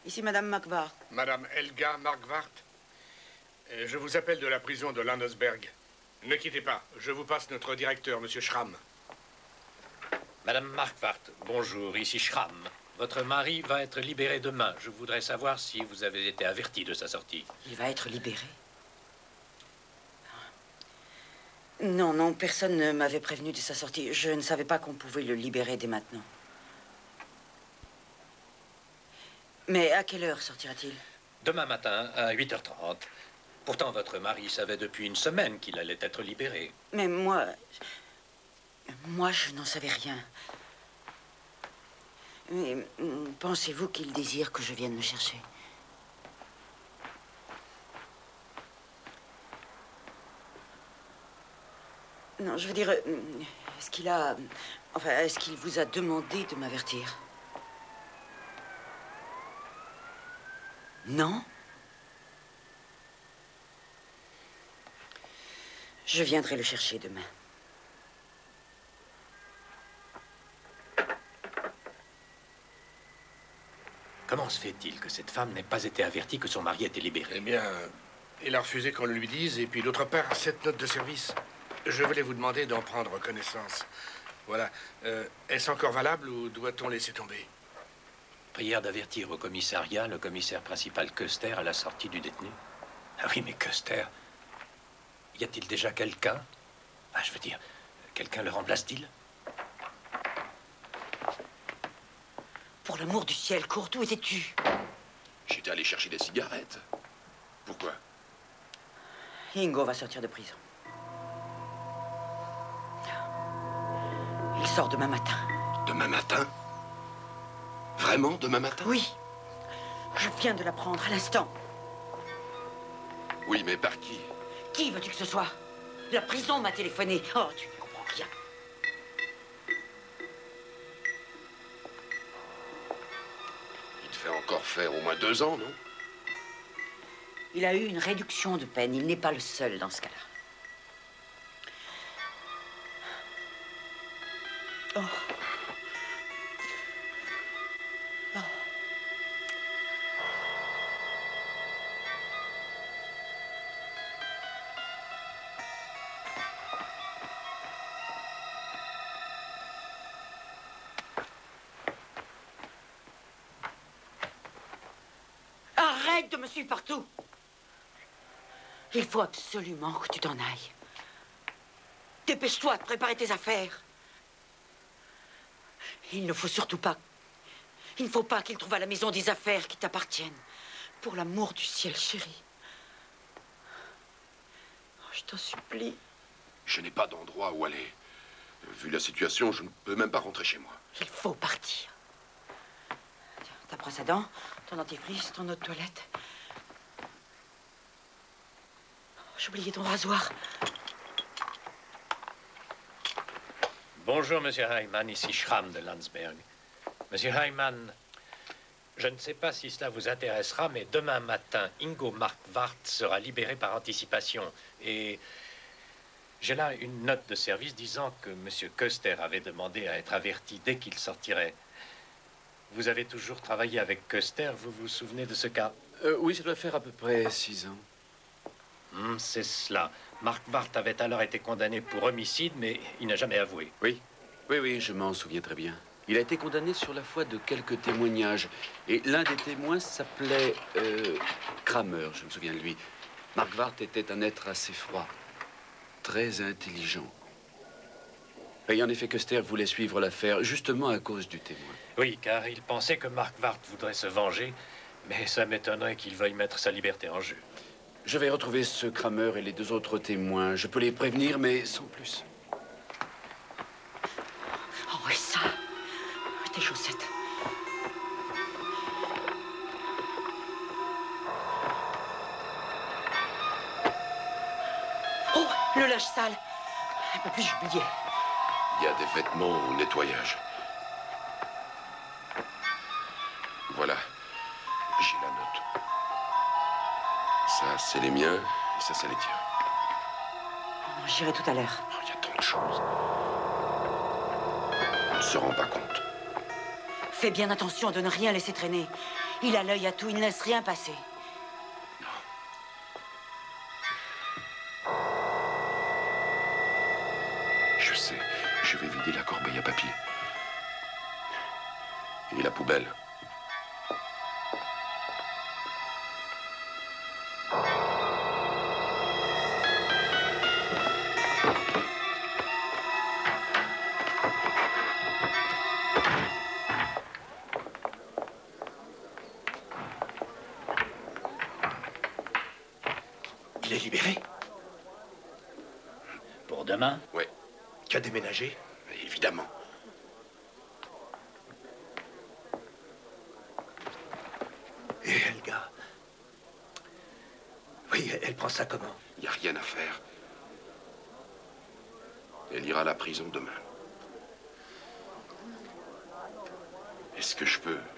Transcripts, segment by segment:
Ici Madame Marquardt. Madame Helga Marquardt. Je vous appelle de la prison de Landesberg. Ne quittez pas, je vous passe notre directeur, Monsieur Schramm. Madame Marquardt, bonjour, ici Schramm. Votre mari va être libéré demain. Je voudrais savoir si vous avez été averti de sa sortie. Il va être libéré? Non, non, personne ne m'avait prévenu de sa sortie. Je ne savais pas qu'on pouvait le libérer dès maintenant. Mais à quelle heure sortira-t-il? Demain matin, à 8h30. Pourtant, votre mari savait depuis une semaine qu'il allait être libéré. Mais moi, je n'en savais rien. Mais pensez-vous qu'il désire que je vienne le chercher? Non, je veux dire, est-ce qu'il a... Enfin, est-ce qu'il vous a demandé de m'avertir? Non? Je viendrai le chercher demain. Comment se fait-il que cette femme n'ait pas été avertie que son mari était libéré? Eh bien, il a refusé qu'on le lui dise. Et puis, d'autre part, cette note de service. Je voulais vous demander d'en prendre connaissance. Voilà. Est-ce encore valable ou doit-on laisser tomber? Prière d'avertir au commissariat le commissaire principal Köster à la sortie du détenu. Ah oui, mais Köster... Y a-t-il déjà quelqu'un? Ah, je veux dire, quelqu'un le remplace-t-il? Pour l'amour du ciel, Kurt, où étais-tu? J'étais allé chercher des cigarettes. Pourquoi? Ingo va sortir de prison. Il sort demain matin. Demain matin? Vraiment, demain matin? Oui. Je viens de l'apprendre à l'instant. Oui, mais par qui? Qui veux-tu que ce soit? La prison m'a téléphoné. Oh, tu ne comprends rien. Il te fait encore faire au moins 2 ans, non? Il a eu une réduction de peine. Il n'est pas le seul dans ce cas-là. Oh. Oh. Arrête de me suivre partout. Il faut absolument que tu t'en ailles. Dépêche-toi de préparer tes affaires. Il ne faut surtout pas... Il ne faut pas qu'il trouve à la maison des affaires qui t'appartiennent. Pour l'amour du ciel, chérie. Oh, je t'en supplie. Je n'ai pas d'endroit où aller. Vu la situation, je ne peux même pas rentrer chez moi. Il faut partir. Tiens, ta brosse à dents, ton dentifrice, ton eau de toilette. J'ai oublié ton rasoir. Bonjour, Monsieur Heimann, ici Schramm de Landsberg. Monsieur Heimann, je ne sais pas si cela vous intéressera, mais demain matin, Ingo Marquardt sera libéré par anticipation. Et j'ai là une note de service disant que Monsieur Köster avait demandé à être averti dès qu'il sortirait. Vous avez toujours travaillé avec Köster, vous vous souvenez de ce cas? Oui, ça doit faire à peu près 6 ans. C'est cela. Marquardt avait alors été condamné pour homicide, mais il n'a jamais avoué. Oui, oui, je m'en souviens très bien. Il a été condamné sur la foi de quelques témoignages. Et l'un des témoins s'appelait Kramer, je me souviens de lui. Marquardt était un être assez froid, très intelligent. Et en effet, Köster voulait suivre l'affaire justement à cause du témoin. Oui, car il pensait que Marquardt voudrait se venger, mais ça m'étonnerait qu'il veuille mettre sa liberté en jeu. Je vais retrouver ce Kramer et les 2 autres témoins. Je peux les prévenir, mais sans plus. Oh, et ça? Tes chaussettes. Oh, le linge sale. Un peu plus, j'oubliais. Il y a des vêtements au nettoyage. Voilà. J'ai la note. Ça, c'est les miens, et ça, c'est les tiens. J'irai tout à l'heure. Oh, il y a tant de choses. On ne se rend pas compte. Fais bien attention de ne rien laisser traîner. Il a l'œil à tout, il ne laisse rien passer. Je sais, je vais vider la corbeille à papier. Et la poubelle. Il est libéré? Pour demain? Oui. Tu as déménagé? Évidemment. Et Helga? Oui, elle prend ça comment? Il n'y a rien à faire. Elle ira à la prison demain. Est-ce que je peux...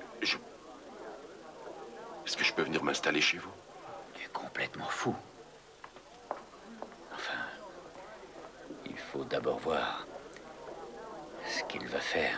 Est-ce que je peux venir m'installer chez vous? Tu es complètement fou. Enfin, il faut d'abord voir ce qu'il va faire.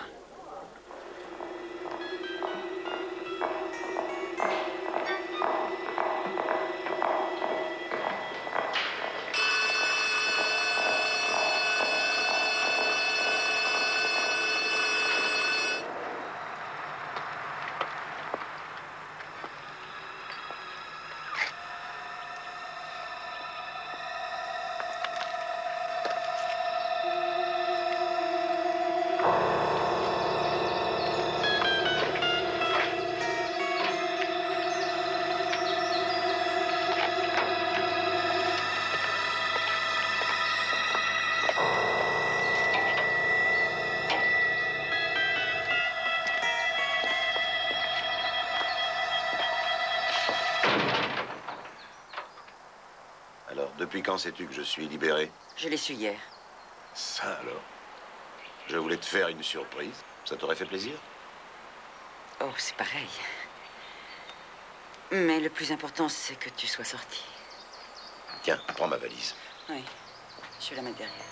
Depuis quand sais-tu que je suis libéré? Je l'ai su hier. Ça alors? Je voulais te faire une surprise. Ça t'aurait fait plaisir? Oh, c'est pareil. Mais le plus important, c'est que tu sois sorti. Tiens, prends ma valise. Oui, je vais la mettre derrière.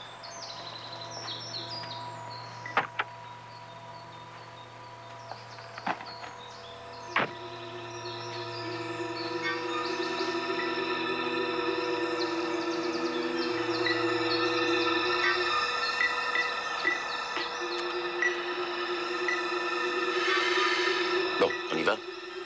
Bon, on y va?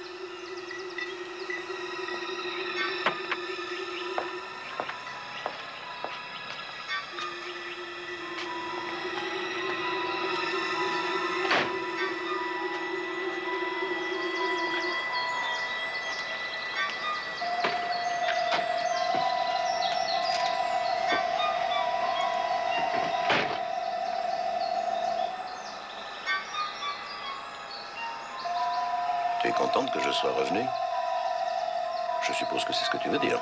Tu es contente que je sois revenu? Je suppose que c'est ce que tu veux dire.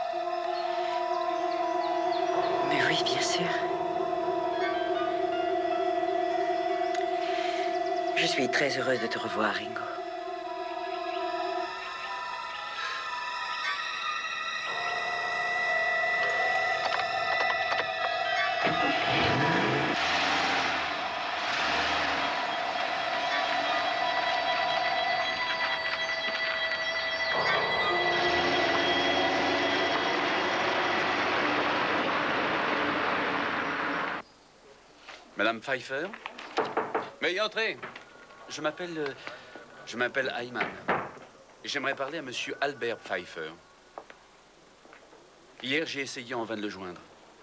Mais oui, bien sûr. Je suis très heureuse de te revoir, Ringo. Madame Pfeiffer? Veuillez entrer. Je m'appelle Ayman. Et j'aimerais parler à monsieur Albert Pfeiffer. Hier, j'ai essayé en vain de le joindre.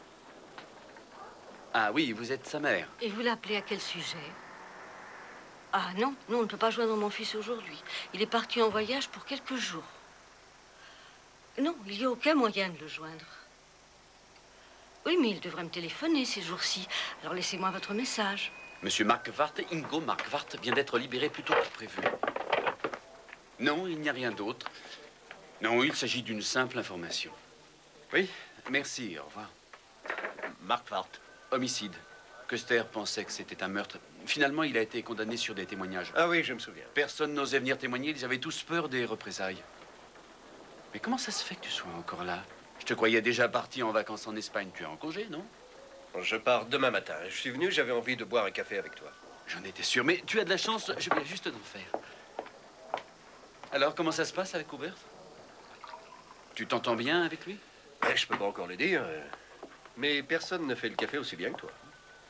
Ah oui, vous êtes sa mère. Et vous l'appelez à quel sujet? Ah non, non, on ne peut pas joindre mon fils aujourd'hui. Il est parti en voyage pour quelques jours. Non, il n'y a aucun moyen de le joindre. Oui, mais il devrait me téléphoner ces jours-ci. Alors laissez-moi votre message. Monsieur Marquardt, Ingo Marquardt, vient d'être libéré plus tôt que prévu. Non, il n'y a rien d'autre. Non, il s'agit d'une simple information. Oui, merci, au revoir. Marquardt. Homicide. Custer pensait que c'était un meurtre. Finalement, il a été condamné sur des témoignages. Ah oui, je me souviens. Personne n'osait venir témoigner, ils avaient tous peur des représailles. Mais comment ça se fait que tu sois encore là? Je te croyais déjà parti en vacances en Espagne. Tu es en congé, non? Je pars demain matin. Je suis venu, j'avais envie de boire un café avec toi. J'en étais sûr, mais tu as de la chance, je viens juste d'en faire. Alors, comment ça se passe avec Hubert? Tu t'entends bien avec lui? Je peux pas encore le dire. Mais personne ne fait le café aussi bien que toi.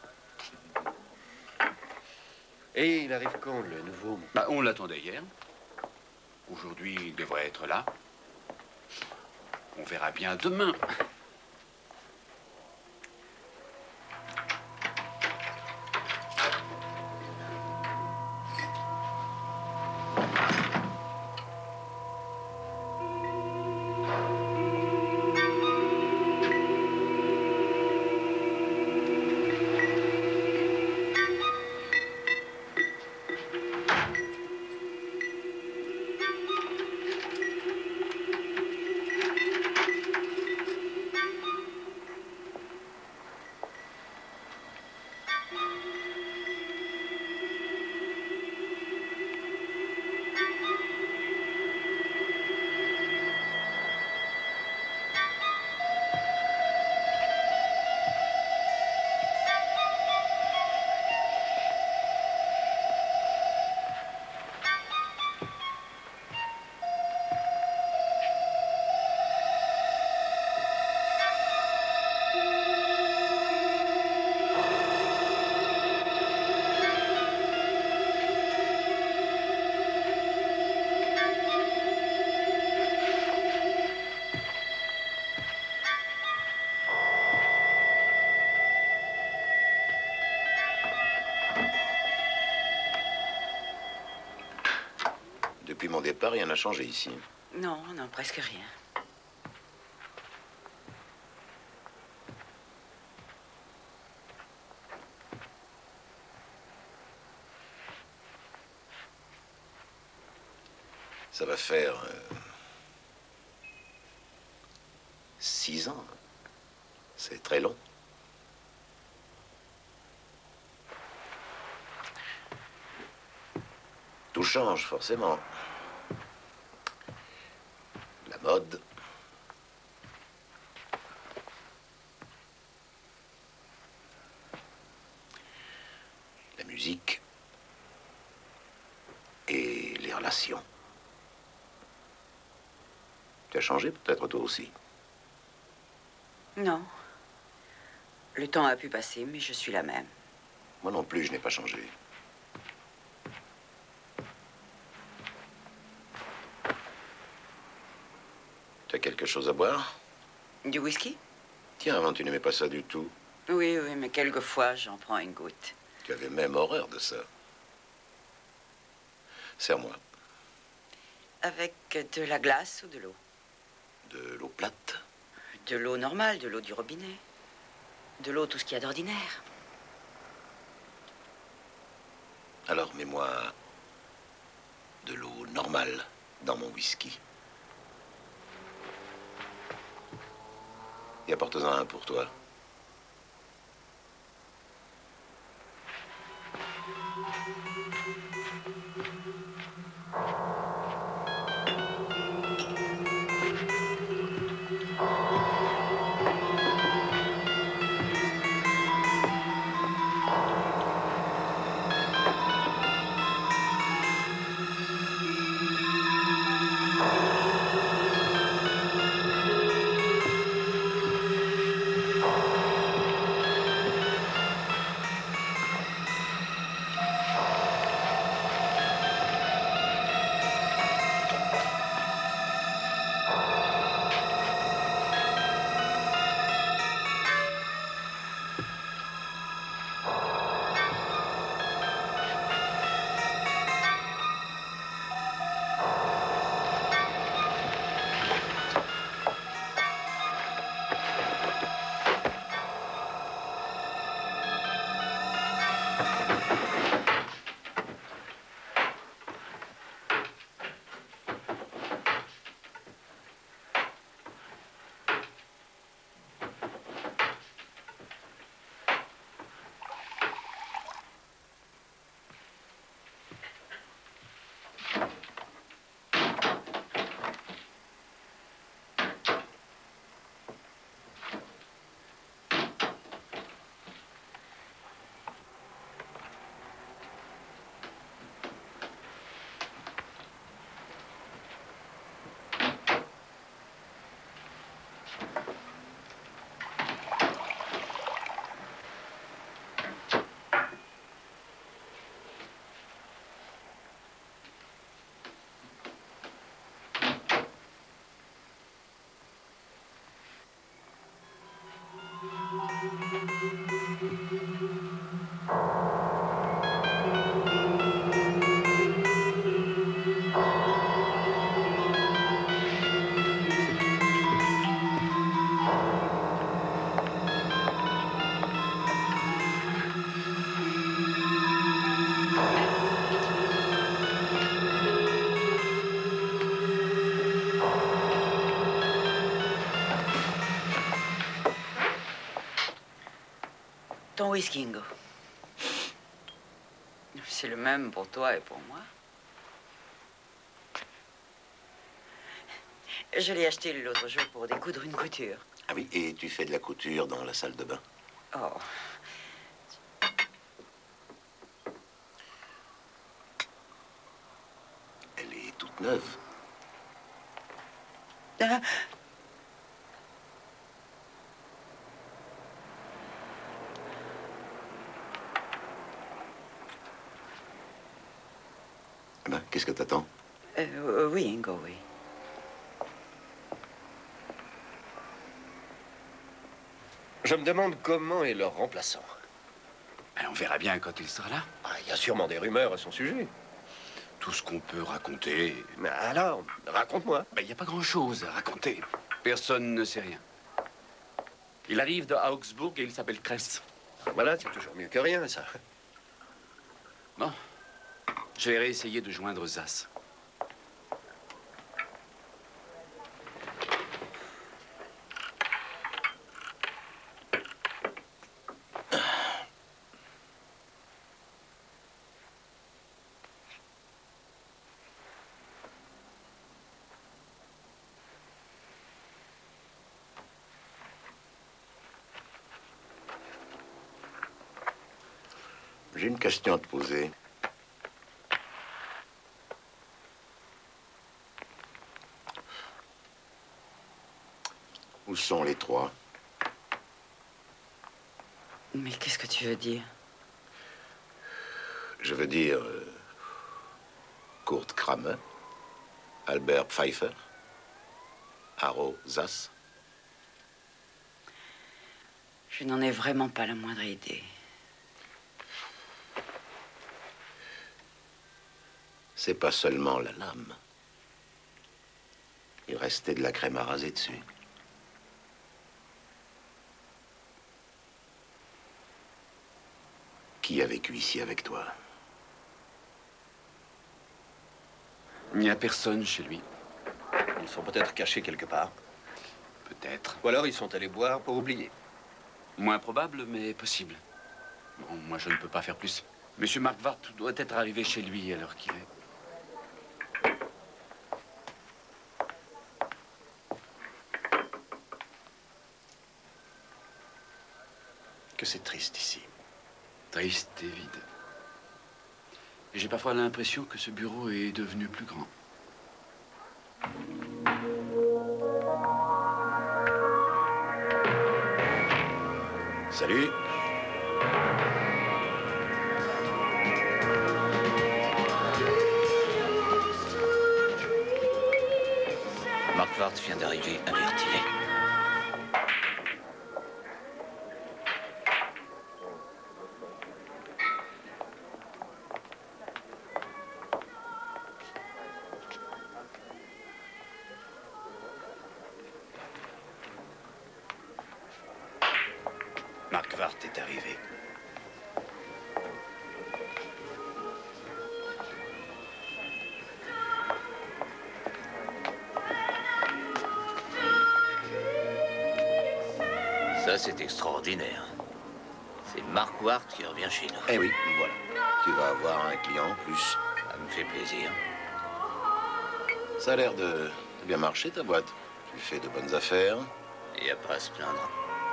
Et il arrive quand, le nouveau? Bah, on l'attendait hier. Aujourd'hui, il devrait être là. On verra bien demain. Depuis mon départ, rien n'a changé ici. Non, non, presque rien. Ça va faire 6 ans. C'est très long. Tout change, forcément. La mode. La musique. Et les relations. Tu as changé peut-être toi aussi. Non. Le temps a pu passer, mais je suis la même. Moi non plus, je n'ai pas changé. Tu as quelque chose à boire? Du whisky? Tiens, avant, tu n'aimais pas ça du tout. Oui, oui, mais quelquefois, j'en prends une goutte. Tu avais même horreur de ça. Serre-moi. Avec de la glace ou de l'eau? De l'eau plate? De l'eau normale, de l'eau du robinet. De l'eau, tout ce qu'il y a d'ordinaire. Alors, mets-moi de l'eau normale dans mon whisky. Et apporte-en un pour toi. Ton whisky, Ingo. C'est le même pour toi et pour moi. Je l'ai acheté l'autre jour pour découdre une couture. Ah oui, et tu fais de la couture dans la salle de bain. Oh. Elle est toute neuve. Ah. Eh ben, qu'est-ce que t'attends? Oui, Ingo, oui. Je me demande comment est leur remplaçant. Ben, on verra bien quand il sera là. Ah, il y a sûrement des rumeurs à son sujet. Tout ce qu'on peut raconter. Mais alors, raconte-moi. Ben, il n'y a pas grand-chose à raconter. Personne ne sait rien. Il arrive de Augsbourg et il s'appelle Kress. Voilà, c'est toujours mieux que rien, ça. Bon, je vais réessayer de joindre Zas. J'ai une question à te poser. Où sont les trois? Mais qu'est-ce que tu veux dire? Je veux dire... Kurt Kramer, Albert Pfeiffer, Haro Zas. Je n'en ai vraiment pas la moindre idée. C'est pas seulement la lame. Il restait de la crème à raser dessus. Qui a vécu ici avec toi? Il n'y a personne chez lui. Ils sont peut-être cachés quelque part. Peut-être. Ou alors ils sont allés boire pour oublier. Moins probable, mais possible. Bon, moi, je ne peux pas faire plus. Monsieur Marquardt doit être arrivé chez lui à l'heure qu'il est. Que c'est triste ici. Triste et vide. Et j'ai parfois l'impression que ce bureau est devenu plus grand. Salut. Marquardt vient d'arriver, avertis-les. Marquardt est arrivé. Ça, c'est extraordinaire. C'est Marquardt qui revient chez nous. Eh oui, voilà. Tu vas avoir un client en plus. Ça me fait plaisir. Ça a l'air de bien marcher, ta boîte. Tu fais de bonnes affaires. Il n'y a pas à se plaindre.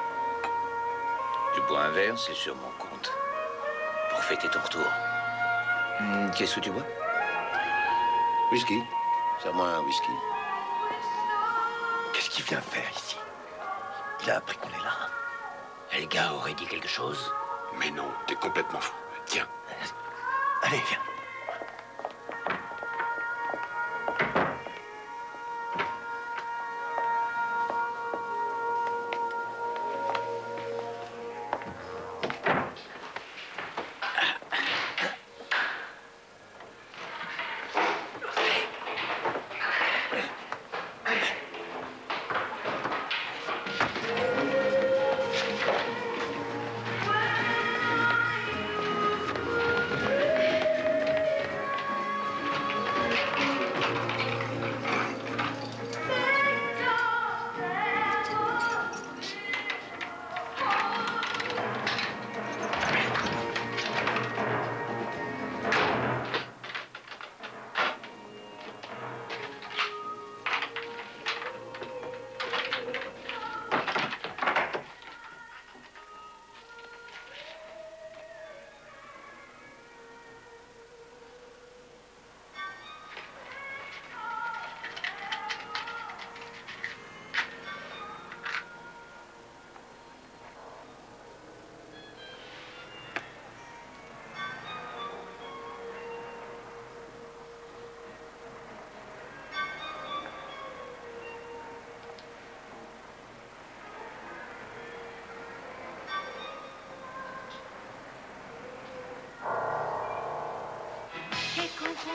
Tu bois un verre, c'est sur mon compte. Pour fêter ton retour. Qu'est-ce que tu bois? Whisky. Serre-moi un whisky. Qu'est-ce qu'il vient faire ici? Il a appris qu'on est là. Helga aurait dit quelque chose? Mais non, t'es complètement fou. Tiens. Allez, viens.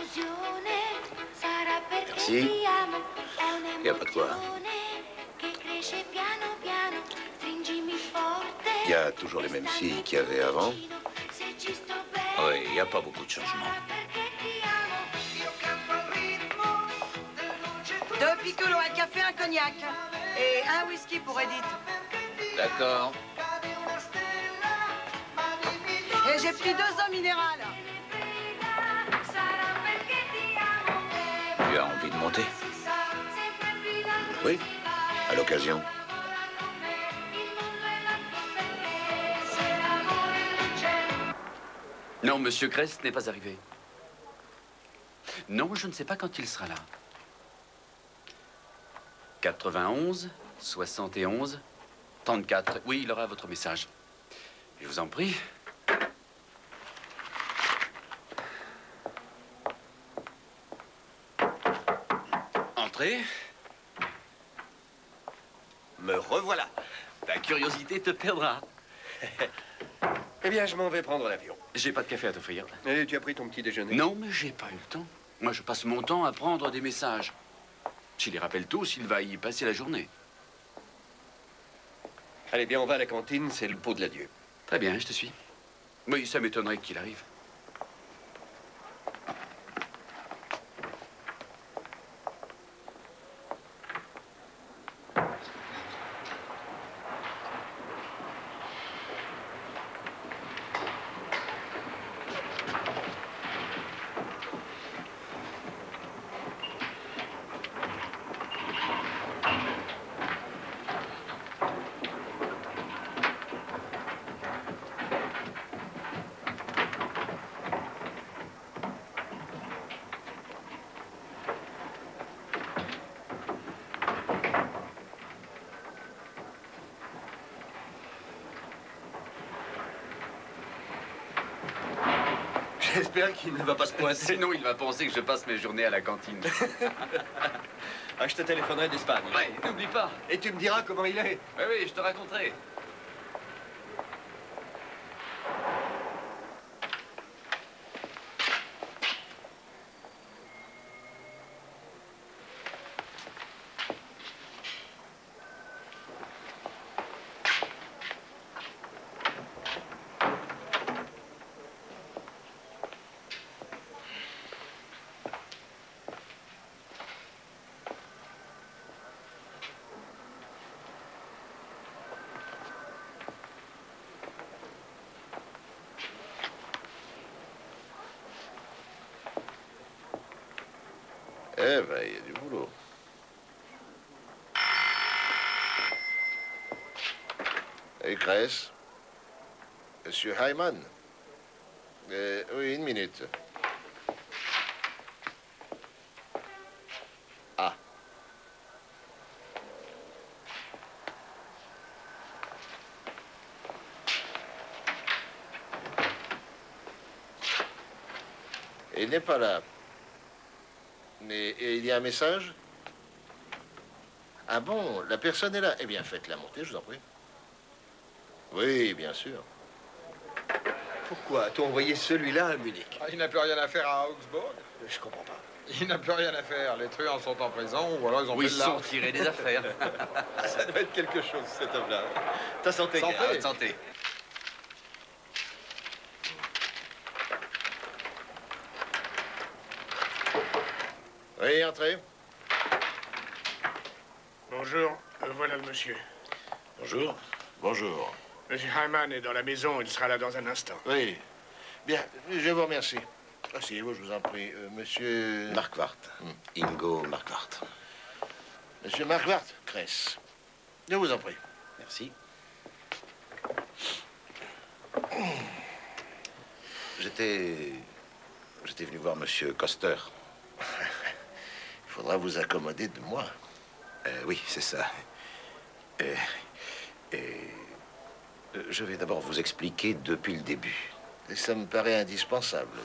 Merci. Y a pas de quoi. Il y a toujours les mêmes filles qu'il y avait avant. Oui, il n'y a pas beaucoup de changements. 2 piccolos, un café, un cognac. Et un whisky pour Edith. D'accord. Et j'ai pris 2 eaux minérales. Tu as envie de monter? Oui, à l'occasion. Non, Monsieur Crest n'est pas arrivé. Non, je ne sais pas quand il sera là. 91, 71, 34. Oui, il aura votre message. Je vous en prie. Entrez. Me revoilà. Ta curiosité te perdra. Eh bien, je m'en vais prendre l'avion. J'ai pas de café à t'offrir. Et tu as pris ton petit déjeuner? Non, mais j'ai pas eu le temps. Moi, je passe mon temps à prendre des messages. S'il les rappelle tous, il va y passer la journée. Allez bien, on va à la cantine, c'est le pot de l'adieu. Très bien, je te suis. Oui, ça m'étonnerait qu'il arrive. J'espère qu'il ne va pas se pointer. Sinon, il va penser que je passe mes journées à la cantine. Ah, je te téléphonerai d'Espagne. Ouais, n'oublie pas. Et tu me diras comment il est. Oui, oui, je te raconterai. Eh ben, il y a du boulot. Et Cress? Monsieur Hyman? Oui, une minute. Ah. Il n'est pas là. Et il y a un message? Ah bon, la personne est là. Eh bien, faites-la monter, je vous en prie. Oui, bien sûr. Pourquoi as-tu envoyé celui-là à Munich? Il n'a plus rien à faire à Augsbourg. Je comprends pas. Il n'a plus rien à faire. Les truands sont en prison ou alors ils ont Oui, fait ils de sont l'argent. tirés des affaires. Ça doit être quelque chose, cet homme-là. Ta santé, Santé. gars. Santé. Oui, entrez. Bonjour, voilà le monsieur. Bonjour. Bonjour. Monsieur Hyman est dans la maison, il sera là dans un instant. Oui. Bien, je vous remercie. Asseyez-vous, je vous en prie. Monsieur... Marquardt. Ingo Marquardt. Monsieur Marquardt, Cress. Je vous en prie. Merci. J'étais venu voir Monsieur Koster. Il faudra vous accommoder de moi. Oui, c'est ça. Je vais d'abord vous expliquer depuis le début. Et ça me paraît indispensable.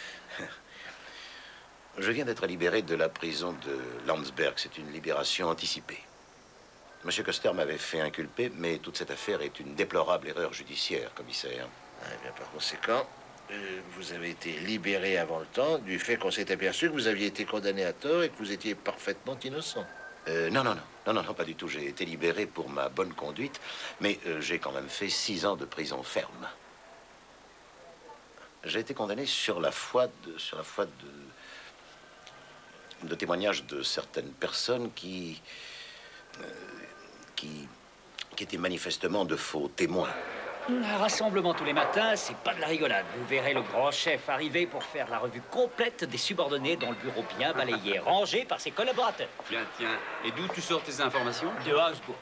Je viens d'être libéré de la prison de Landsberg. C'est une libération anticipée. Monsieur Koster m'avait fait inculper, mais toute cette affaire est une déplorable erreur judiciaire, commissaire. Eh bien, par conséquent, vous avez été libéré avant le temps du fait qu'on s'est aperçu que vous aviez été condamné à tort et que vous étiez parfaitement innocent. Non, pas du tout. J'ai été libéré pour ma bonne conduite, mais j'ai quand même fait 6 ans de prison ferme. J'ai été condamné sur la foi de témoignages de certaines personnes qui étaient manifestement de faux témoins. Un rassemblement tous les matins, c'est pas de la rigolade. Vous verrez le grand chef arriver pour faire la revue complète des subordonnés dans le bureau bien balayé, rangé par ses collaborateurs. Tiens. Et d'où tu sors tes informations? De Augsbourg.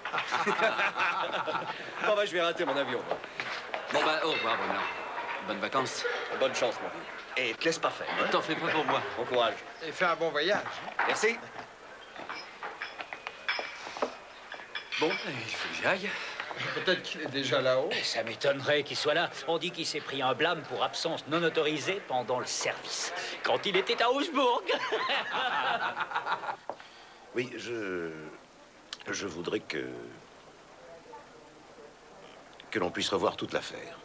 Bon, bah, je vais rater mon avion. Bon, bah, au revoir, Bernard. Bonnes vacances. Bonne chance, mon vieux. Et te laisse pas faire. Ne t'en fais pas pour moi. Bon courage. Et fais un bon voyage. Merci. Bon, il faut que j'y aille. Peut-être qu'il est déjà là-haut. Ça m'étonnerait qu'il soit là. On dit qu'il s'est pris un blâme pour absence non autorisée pendant le service, quand il était à Augsbourg. Oui, je voudrais que l'on puisse revoir toute l'affaire.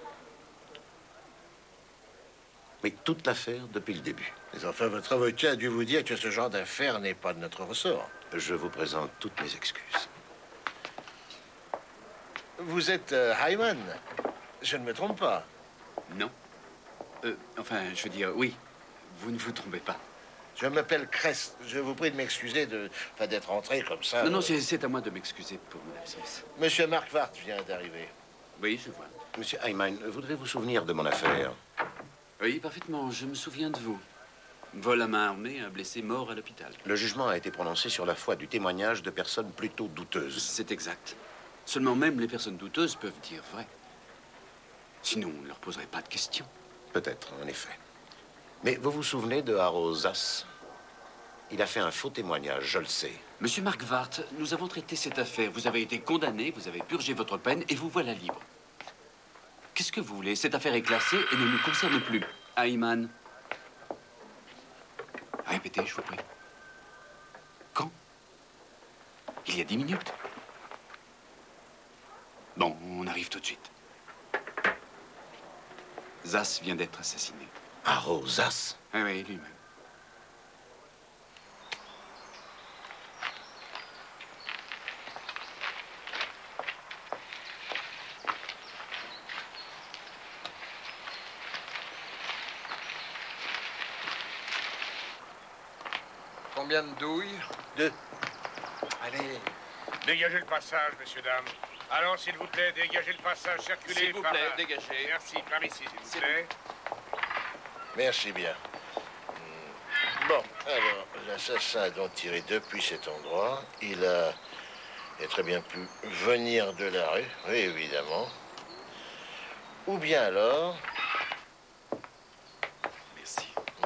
Mais toute l'affaire depuis le début. Mais enfin, votre avocat a dû vous dire que ce genre d'affaire n'est pas de notre ressort. Je vous présente toutes mes excuses. Vous êtes Hyman. Je ne me trompe pas. Non. Enfin, je veux dire, oui. Vous ne vous trompez pas. Je m'appelle Crest. Je vous prie de m'excuser d'être entré comme ça. Non, c'est à moi de m'excuser pour mon absence. Monsieur Mark Vart vient d'arriver. Oui, je vois. Monsieur Hyman, vous devez vous souvenir de mon affaire. Oui, parfaitement. Je me souviens de vous. Vol à main armée, un blessé mort à l'hôpital. Le jugement a été prononcé sur la foi du témoignage de personnes plutôt douteuses. C'est exact. Seulement même les personnes douteuses peuvent dire vrai. Sinon, on ne leur poserait pas de questions. Peut-être, en effet. Mais vous vous souvenez de Haro Zass? Il a fait un faux témoignage, je le sais. Monsieur Mark Vart, nous avons traité cette affaire. Vous avez été condamné, vous avez purgé votre peine et vous voilà libre. Qu'est-ce que vous voulez? Cette affaire est classée et ne nous concerne plus. Hyman. Répétez, je vous prie. Quand? Il y a 10 minutes. Bon, on arrive tout de suite. Zass vient d'être assassiné. Haro Zass? Oui, lui-même. Combien de douilles? 2. Allez. Dégagez le passage, messieurs, dames. Alors, s'il vous plaît, dégagez le passage, circulez. S'il vous par plaît, là. dégagez. Merci, par ici, s'il vous plaît. Merci bien. Bon, alors, l'assassin a donc tiré depuis cet endroit. Il a très bien pu venir de la rue, oui, évidemment. Ou bien alors... Merci.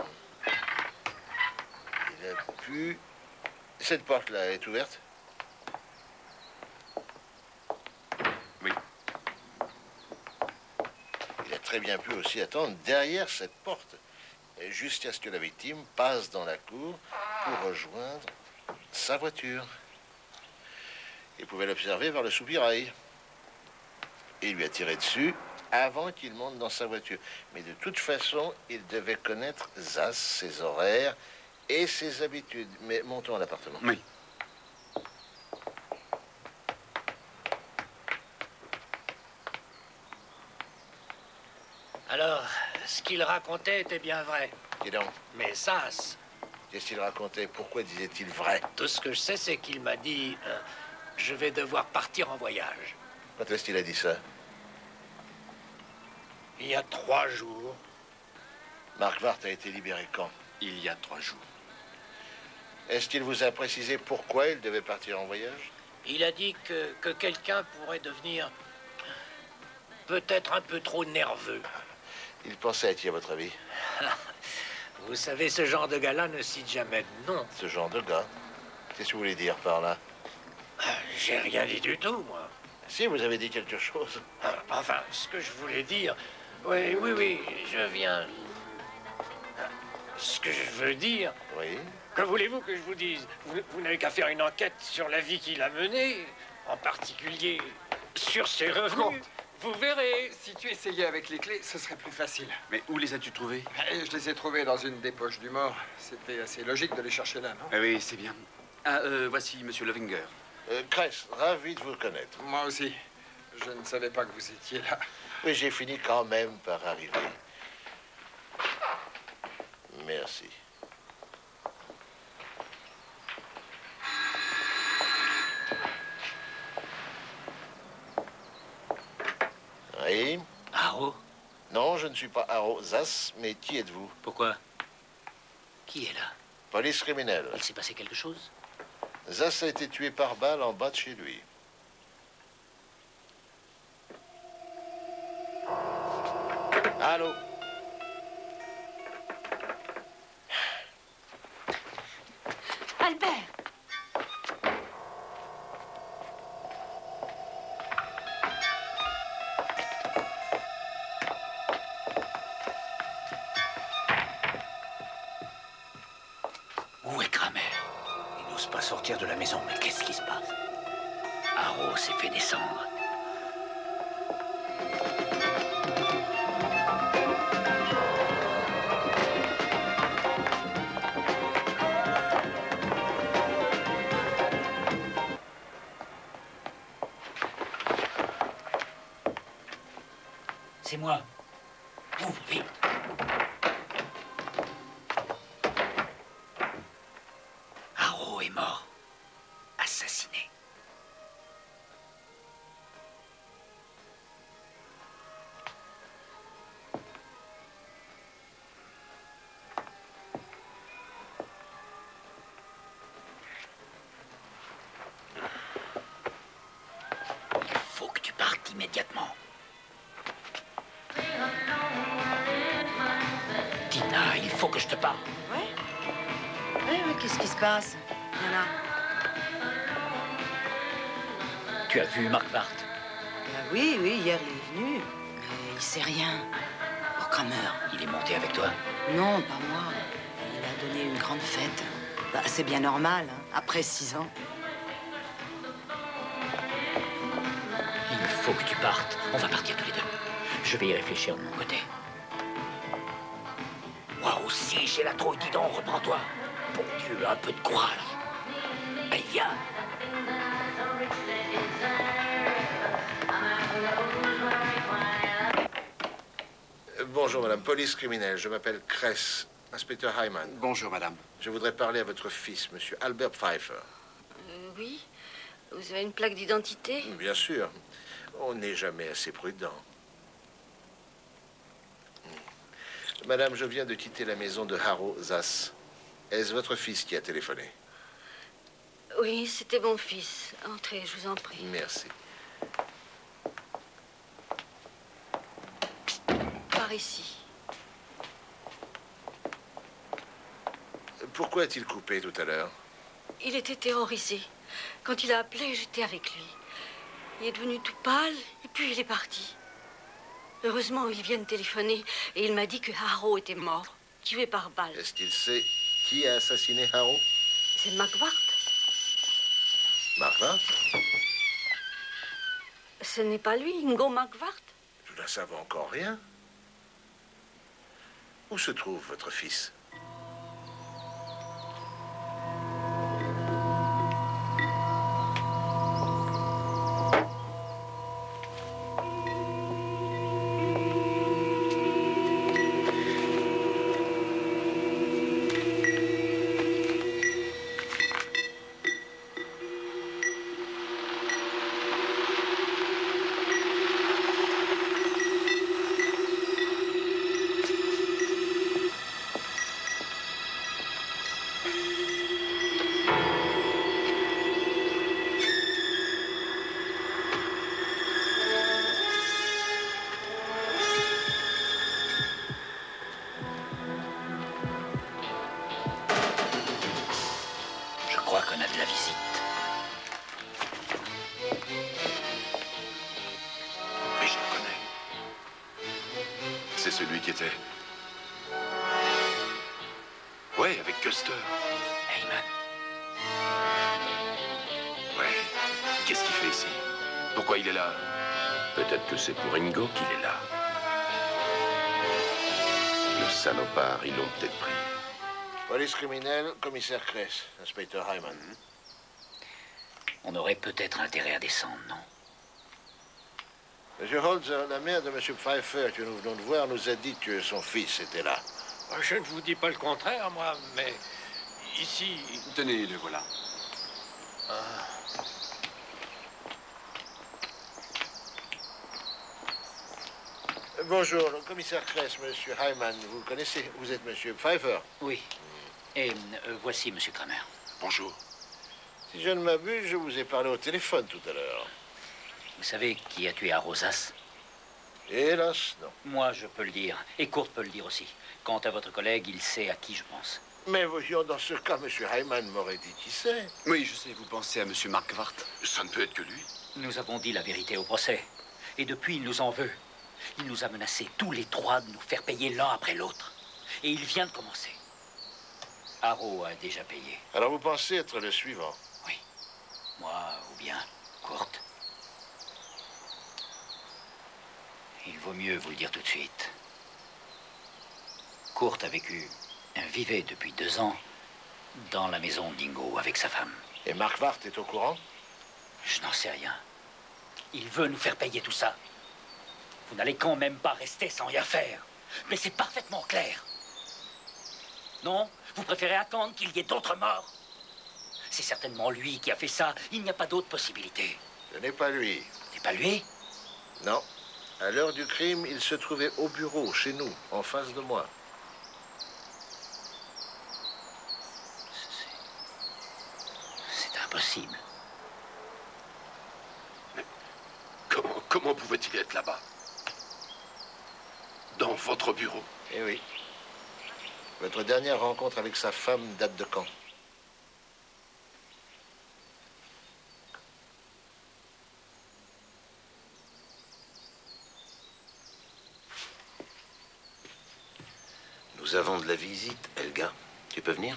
Il a pu... Cette porte-là est ouverte? Oui. Il a très bien pu aussi attendre derrière cette porte, et jusqu'à ce que la victime passe dans la cour pour rejoindre sa voiture. Il pouvait l'observer vers le soupirail. Et il lui a tiré dessus avant qu'il monte dans sa voiture. Mais de toute façon, il devait connaître Zass, ses horaires et ses habitudes. Mais montons à l'appartement. Oui. Alors, ce qu'il racontait était bien vrai. Dis donc. Mais Zass... Qu'est-ce qu'il racontait? Pourquoi disait-il vrai? Tout ce que je sais, c'est qu'il m'a dit je vais devoir partir en voyage. Quand est-ce qu'il a dit ça? Il y a 3 jours. Mark Vart a été libéré quand? Il y a 3 jours. Est-ce qu'il vous a précisé pourquoi il devait partir en voyage? Il a dit que quelqu'un pourrait devenir peut-être un peu trop nerveux. Il pensait à qui, à votre avis? Vous savez, ce genre de gars-là ne cite jamais de nom. Ce genre de gars? Qu'est-ce que vous voulez dire par là? J'ai rien dit du tout, moi. Si, vous avez dit quelque chose. Enfin, ce que je voulais dire... Oui, je viens... Ce que je veux dire... Oui. Que voulez-vous que je vous dise? Vous n'avez qu'à faire une enquête sur la vie qu'il a menée, en particulier sur ses revenus. Vous verrez. Si tu essayais avec les clés, ce serait plus facile. Mais où les as-tu trouvées? Je les ai trouvées dans une des poches du mort. C'était assez logique de les chercher là, non? Ah oui, c'est bien. Ah, voici Monsieur Lovinger. Cress, ravi de vous connaître. Moi aussi. Je ne savais pas que vous étiez là. Oui, j'ai fini quand même par arriver. Merci. Oui? Haro? Non, je ne suis pas Haro Zas, mais qui êtes-vous? Pourquoi? Qui est là? Police criminelle. Il s'est passé quelque chose? Zas a été tué par balle en bas de chez lui. Allô? Albert! Où est Kramer? Il n'ose pas sortir de la maison, mais qu'est-ce qui se passe? Haro s'est fait descendre. C'est moi. Ouvre vite. Haro est mort. Assassiné. Il faut que tu partes immédiatement. Tina, il faut que je te parle. Ouais? Oui, mais qu'est-ce qui se passe? Yana? Tu as vu Mark Vart? Oui, hier il est venu. Mais il sait rien. Pour Kramer. Il est monté avec toi? Non, pas moi. Il a donné une grande fête. Bah, c'est bien normal, hein, après 6 ans. Il faut que tu partes. On va partir tous les deux. Je vais y réfléchir de mon côté. Moi aussi, j'ai la trouille. Dis donc, reprends-toi. Bon Dieu, un peu de courage. Allez, viens. Bonjour, madame. Police criminelle. Je m'appelle Cress, inspecteur Hyman. Bonjour, madame. Je voudrais parler à votre fils, monsieur Albert Pfeiffer. Oui. Vous avez une plaque d'identité? Bien sûr. On n'est jamais assez prudent. Madame, je viens de quitter la maison de Haro Zas. Est-ce votre fils qui a téléphoné? Oui, c'était mon fils. Entrez, je vous en prie. Merci. Par ici. Pourquoi a-t-il coupé tout à l'heure? Il était terrorisé. Quand il a appelé, j'étais avec lui. Il est devenu tout pâle, et puis il est parti. Heureusement, ils viennent téléphoner, et il m'a dit que Haro était mort, tué par balle. Est-ce qu'il sait qui a assassiné Haro? C'est Mark Vart. Mark Vart? Ce n'est pas lui, Ingo Mark Vart. Nous n'en savons encore rien. Où se trouve votre fils? Je crois qu'on a de la visite. Oui, je le connais. C'est celui qui était... Ouais, avec Custer. Heyman. Ouais. Qu'est-ce qu'il fait ici? Pourquoi il est là? Peut-être que c'est pour Ingo qu'il est là. Le salopard, ils l'ont peut-être pris. Police criminelle, commissaire Kress, inspecteur Hyman. On aurait peut-être intérêt à descendre, non? Monsieur Holzer, la mère de Monsieur Pfeiffer que nous venons de voir nous a dit que son fils était là. Je ne vous dis pas le contraire, moi, mais ici... Tenez, le voilà. Bonjour, le commissaire Kress, Monsieur Hyman, vous le connaissez? Vous êtes Monsieur Pfeiffer? Oui. Et voici Monsieur Kramer. Bonjour. Si je ne m'abuse, je vous ai parlé au téléphone tout à l'heure. Vous savez qui a tué Arrosas? Hélas, non. Moi, je peux le dire. Et Kurt peut le dire aussi. Quant à votre collègue, il sait à qui je pense. Mais voyons, dans ce cas, Monsieur Hyman m'aurait dit qui c'est. Oui, je sais, vous pensez à Monsieur Markwart. Ça ne peut être que lui. Nous avons dit la vérité au procès. Et depuis, il nous en veut. Il nous a menacés tous les trois de nous faire payer l'un après l'autre. Et il vient de commencer. Arro a déjà payé. Alors vous pensez être le suivant? Oui. Moi, ou bien Kurt. Il vaut mieux vous le dire tout de suite. Kurt a vivait depuis 2 ans dans la maison d'Ingo avec sa femme. Et Markwart est au courant? Je n'en sais rien. Il veut nous faire payer tout ça. Vous n'allez quand même pas rester sans rien faire. Mais c'est parfaitement clair. Non? Vous préférez attendre qu'il y ait d'autres morts? C'est certainement lui qui a fait ça. Il n'y a pas d'autre possibilité. Ce n'est pas lui. C'est pas lui? Non. À l'heure du crime, il se trouvait au bureau, chez nous, en face de moi. C'est impossible. Mais comment pouvait-il être là-bas? Dans votre bureau? Eh oui. Votre dernière rencontre avec sa femme date de quand? Nous avons de la visite, Helga. Tu peux venir?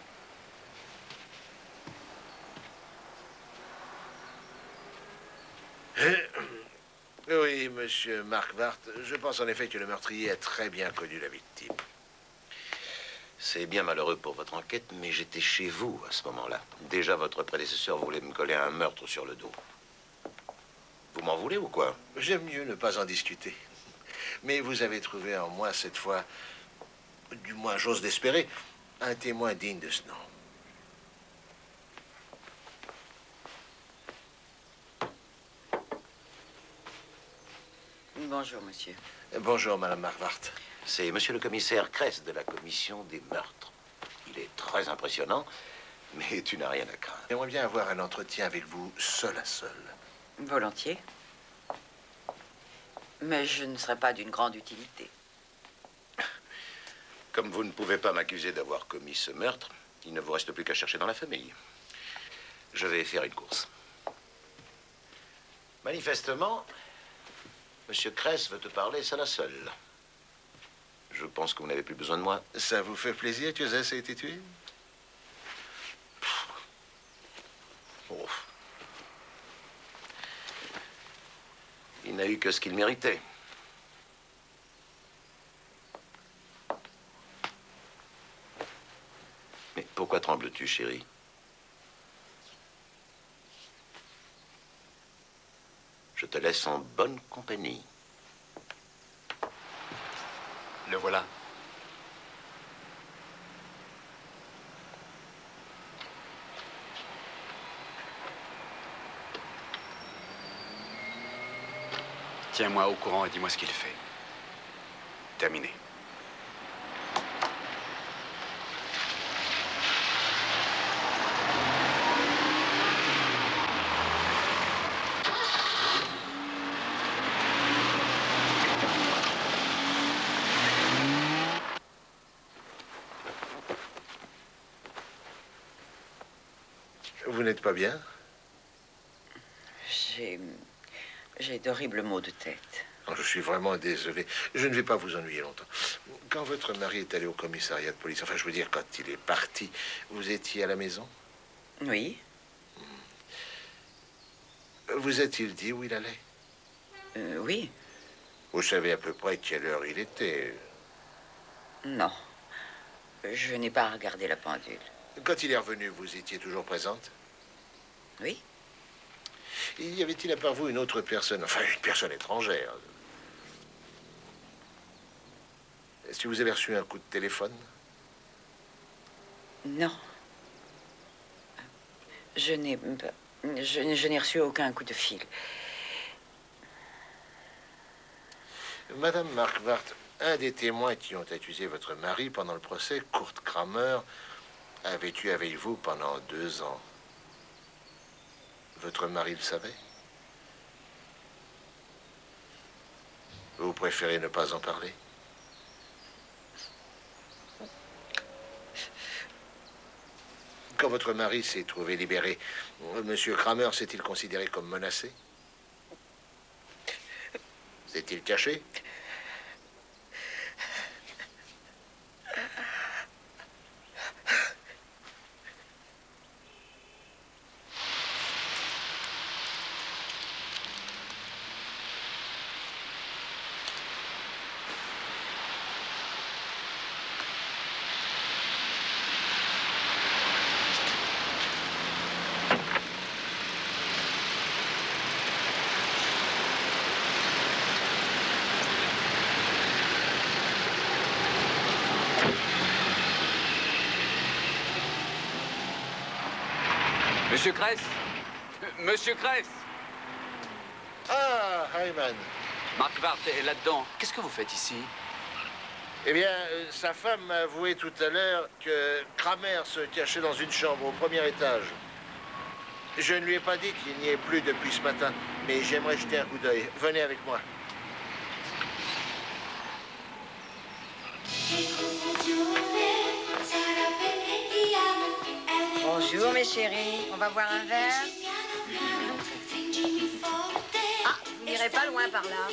Oui, monsieur Markwart. Je pense en effet que le meurtrier a très bien connu la victime. C'est bien malheureux pour votre enquête, mais j'étais chez vous à ce moment-là. Déjà, votre prédécesseur voulait me coller un meurtre sur le dos. Vous m'en voulez ou quoi? J'aime mieux ne pas en discuter. Mais vous avez trouvé en moi cette fois, du moins j'ose l'espérer, un témoin digne de ce nom. Bonjour, monsieur. Bonjour, madame Markwart. C'est monsieur le commissaire Kress de la commission des meurtres. Il est très impressionnant, mais tu n'as rien à craindre. J'aimerais bien avoir un entretien avec vous, seul à seul. Volontiers. Mais je ne serai pas d'une grande utilité. Comme vous ne pouvez pas m'accuser d'avoir commis ce meurtre, il ne vous reste plus qu'à chercher dans la famille. Je vais faire une course. Manifestement, monsieur Kress veut te parler seul à seul. Je pense que vous n'avez plus besoin de moi. Ça vous fait plaisir que Zess ait été tué? Oh. Il n'a eu que ce qu'il méritait. Mais pourquoi trembles-tu, chérie? Je te laisse en bonne compagnie. Le voilà. Tiens-moi au courant et dis-moi ce qu'il fait. Terminé. Vous n'êtes pas bien? J'ai d'horribles maux de tête. Oh, je suis vraiment désolé. Je ne vais pas vous ennuyer longtemps. Quand votre mari est allé au commissariat de police, enfin, je veux dire, quand il est parti, vous étiez à la maison? Oui. Vous a-t-il dit où il allait? Oui. Vous savez à peu près quelle heure il était? Non. Je n'ai pas regardé la pendule. Quand il est revenu, vous étiez toujours présente? Oui. Y avait-il à part vous une autre personne, enfin une personne étrangère? Est-ce que vous avez reçu un coup de téléphone? Non. Je n'ai reçu aucun coup de fil. Madame Marquardt, un des témoins qui ont accusé votre mari pendant le procès, Kurt Kramer, a vécu avec vous pendant 2 ans. Votre mari le savait? Vous préférez ne pas en parler? Quand votre mari s'est trouvé libéré, Monsieur Kramer s'est-il considéré comme menacé? S'est-il caché? Monsieur Kress! Monsieur Kress! Ah, Hyman. Marquardt est là-dedans. Qu'est-ce que vous faites ici? Eh bien, sa femme m'a avoué tout à l'heure que Kramer se cachait dans une chambre au premier étage. Je ne lui ai pas dit qu'il n'y ait plus depuis ce matin, mais j'aimerais jeter un coup d'œil. Venez avec moi. Bonjour mes chéris, on va boire un verre? Ah, vous n'irez pas loin par là.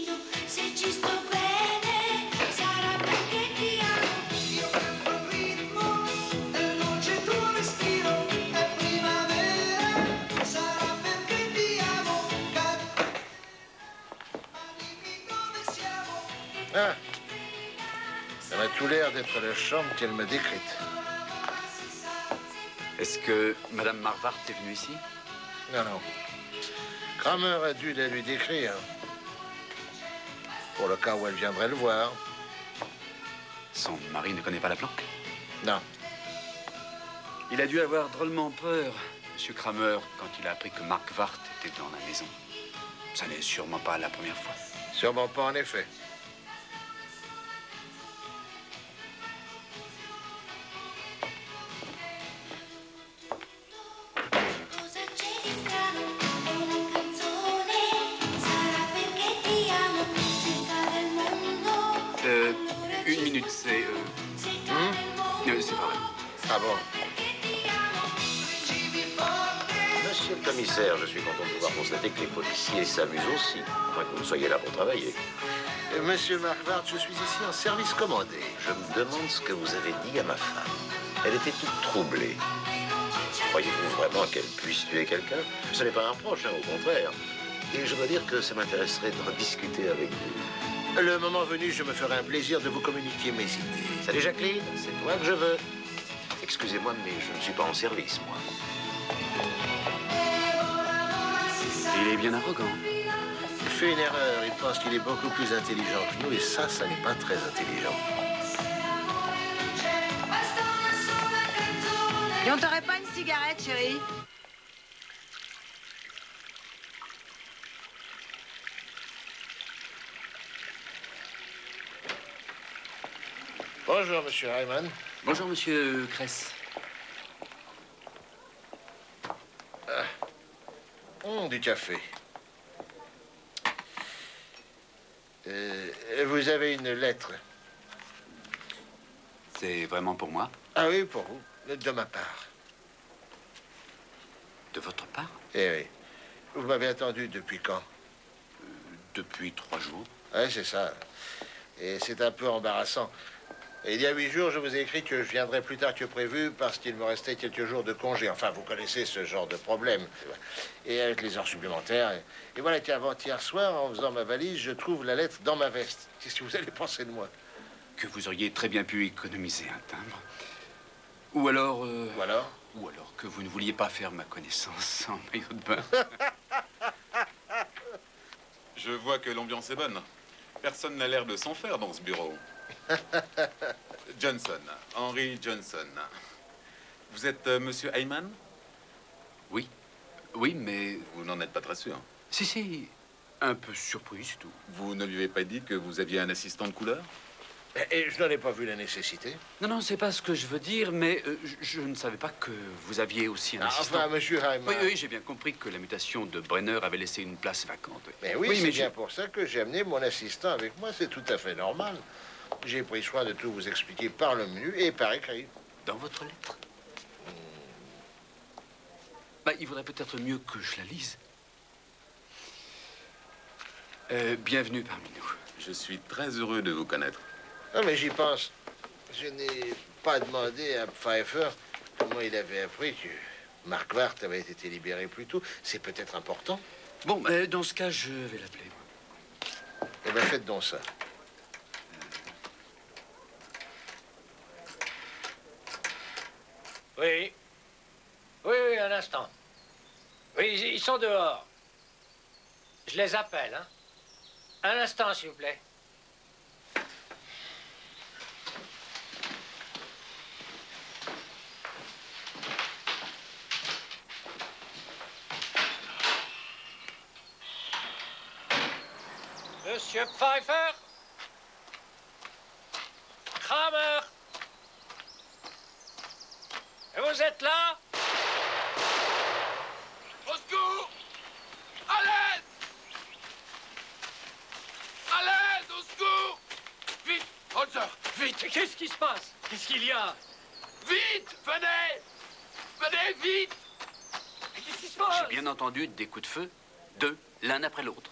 Ah, ça m'a tout l'air d'être la chambre qu'elle m'a décrite. Est-ce que Madame Marquardt est venue ici? Non, non. Kramer a dû la lui décrire. Pour le cas où elle viendrait le voir. Son mari ne connaît pas la planque? Non. Il a dû avoir drôlement peur, Monsieur Kramer, quand il a appris que Marquardt était dans la maison. Ça n'est sûrement pas la première fois. Sûrement pas, en effet. Une minute, c'est... c'est pas vrai. Ah bon? Monsieur le commissaire, je suis content de pouvoir constater que les policiers s'amusent aussi, afin que vous ne soyez là pour travailler. Monsieur Marquardt, je suis ici en service commandé. Je me demande ce que vous avez dit à ma femme. Elle était toute troublée. Croyez-vous vraiment qu'elle puisse tuer quelqu'un? Ce n'est pas un reproche, hein, au contraire. Et je dois dire que ça m'intéresserait d'en discuter avec vous. Le moment venu, je me ferai un plaisir de vous communiquer mes idées. Salut Jacqueline, c'est toi que je veux. Excusez-moi, mais je ne suis pas en service, moi. Il est bien arrogant. Il fait une erreur. Il pense qu'il est beaucoup plus intelligent que nous, et ça n'est pas très intelligent. Et on t'aurait pas une cigarette, chérie? Bonjour, monsieur Hyman. Bonjour, monsieur Kress. Du café. Vous avez une lettre. C'est vraiment pour moi? Ah oui, pour vous. De ma part. De votre part? Eh oui. Vous m'avez attendu depuis quand? Depuis 3 jours. Oui, c'est ça. Et c'est un peu embarrassant. Et il y a 8 jours, je vous ai écrit que je viendrais plus tard que prévu parce qu'il me restait quelques jours de congé. Enfin, vous connaissez ce genre de problème. Et avec les heures supplémentaires. Et voilà qu'avant-hier soir, en faisant ma valise, je trouve la lettre dans ma veste. Qu'est-ce que vous allez penser de moi? Que vous auriez très bien pu économiser un timbre. Ou alors... Ou alors? Ou alors que vous ne vouliez pas faire ma connaissance en maillot de bain. Je vois que l'ambiance est bonne. Personne n'a l'air de s'en faire dans ce bureau. Johnson, Henry Johnson. Vous êtes monsieur Heyman? Oui. Oui, mais... Vous n'en êtes pas très sûr. Si, un peu surpris, c'est tout. Vous ne lui avez pas dit que vous aviez un assistant de couleur? Et je n'en ai pas vu la nécessité. Non, c'est pas ce que je veux dire, mais je ne savais pas que vous aviez aussi un assistant. Enfin, monsieur Heyman... Oui, j'ai bien compris que la mutation de Brenner avait laissé une place vacante. Mais oui, c'est bien pour ça que j'ai amené mon assistant avec moi. C'est tout à fait normal. J'ai pris soin de tout vous expliquer par le menu et par écrit. Dans votre lettre? Il vaudrait peut-être mieux que je la lise. Bienvenue parmi nous. Je suis très heureux de vous connaître. Non, mais j'y pense. Je n'ai pas demandé à Pfeiffer comment il avait appris que Mark Wart avait été libéré plus tôt. C'est peut-être important. Bon, dans ce cas, je vais l'appeler. Eh bien, faites donc ça. Oui. Oui, un instant. Oui, ils sont dehors. Je les appelle, hein. Un instant, s'il vous plaît. Monsieur Pfeiffer? Kramer? Et vous êtes là? Au secours! À l'aide! À l'aide! Au secours! Vite! Holzer! Vite! Qu'est-ce qui se passe? Qu'est-ce qu'il y a? Vite! Venez! Venez, vite! Qu'est-ce qui se passe? J'ai bien entendu des coups de feu, deux, l'un après l'autre.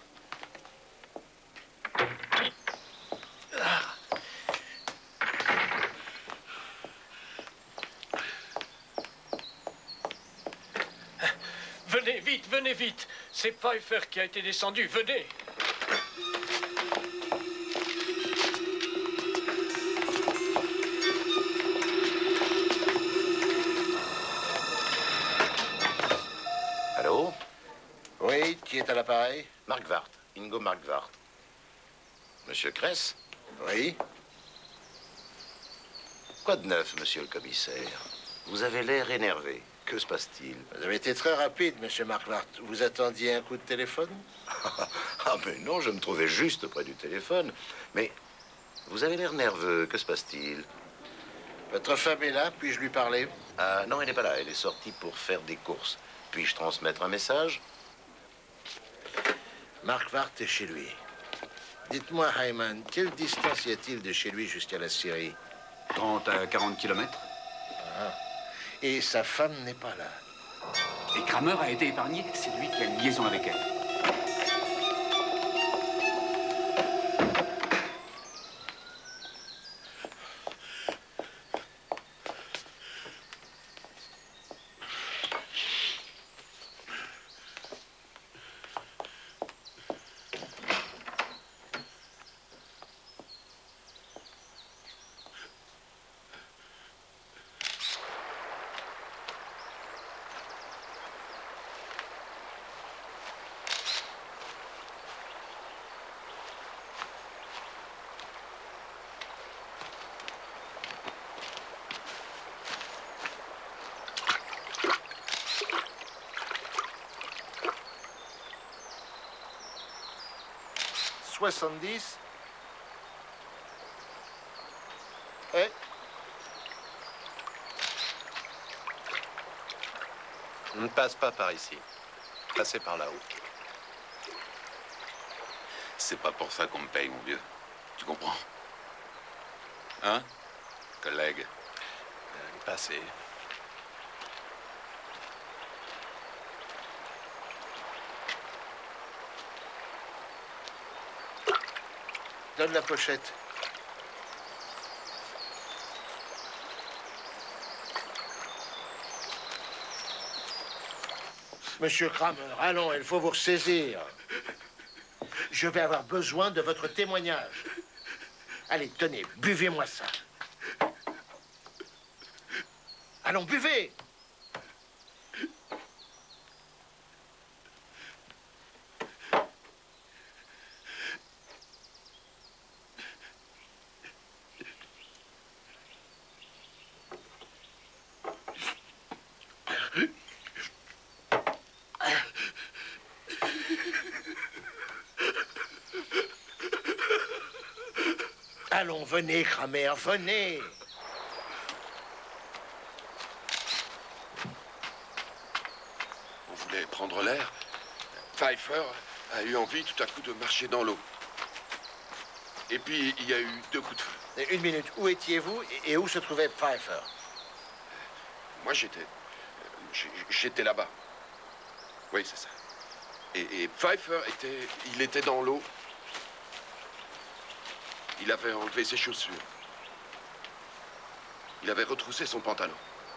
Venez vite. C'est Pfeiffer qui a été descendu. Venez. Allô? Oui, qui est à l'appareil? Mark Wart, Ingo Mark Wart. Monsieur Kress? Oui. Quoi de neuf, monsieur le commissaire? Vous avez l'air énervé. Que se passe-t-il? Vous avez été très rapide, monsieur Mark Wart. Vous attendiez un coup de téléphone? Ah, mais non, je me trouvais juste près du téléphone. Mais vous avez l'air nerveux. Que se passe-t-il? Votre femme est là, puis-je lui parler? Ah, non, elle n'est pas là. Elle est sortie pour faire des courses. Puis-je transmettre un message? Mark Wart est chez lui. Dites-moi, Heyman, quelle distance y a-t-il de chez lui jusqu'à la Syrie? 30 à 40 kilomètres. Ah. Et sa femme n'est pas là. Et Kramer a été épargné. C'est lui qui a une liaison avec elle. Oui. On ne passe pas par ici. Passez par là-haut. C'est pas pour ça qu'on me paye, mon vieux. Tu comprends? Hein, collègue? Passez. Donne la pochette. Monsieur Kramer, allons, il faut vous ressaisir. Je vais avoir besoin de votre témoignage. Allez, tenez, buvez-moi ça. Allons, buvez! Allons, venez, Kramer, venez. On voulait prendre l'air. Pfeiffer a eu envie tout à coup de marcher dans l'eau. Et puis, il y a eu 2 coups de feu. Une minute, où étiez-vous et où se trouvait Pfeiffer? Moi, j'étais là-bas. Oui, c'est ça. Et Pfeiffer était dans l'eau. Il avait enlevé ses chaussures. Il avait retroussé son pantalon.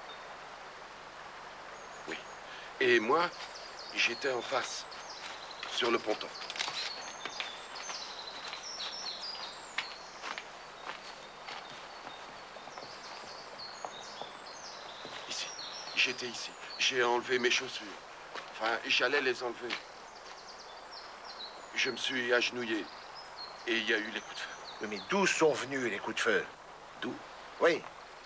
Oui. Et moi, j'étais en face, sur le ponton. Ici. J'étais ici. J'ai enlevé mes chaussures. Enfin, j'allais les enlever. Je me suis agenouillé. Et il y a eu les coups de feu. Oui, mais d'où sont venus les coups de feu? D'où? Oui.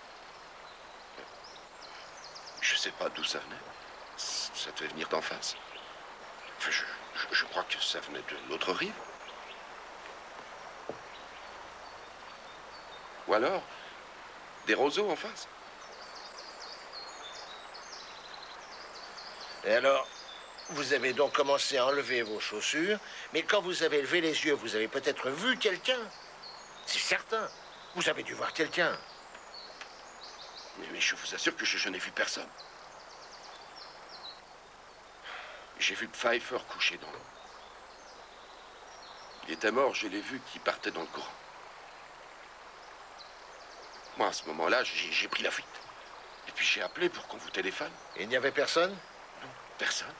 Je sais pas d'où ça venait. Ça devait venir d'en face. Enfin, je crois que ça venait de l'autre rive. Ou alors, des roseaux en face. Et alors, vous avez donc commencé à enlever vos chaussures, mais quand vous avez levé les yeux, vous avez peut-être vu quelqu'un. C'est certain. Vous avez dû voir quelqu'un. Mais je vous assure que je n'ai vu personne. J'ai vu Pfeiffer couché dans l'eau. Il était mort, je l'ai vu qui partait dans le courant. Moi, à ce moment-là, j'ai pris la fuite. Et puis j'ai appelé pour qu'on vous téléphone. Et il n'y avait personne? Non, personne.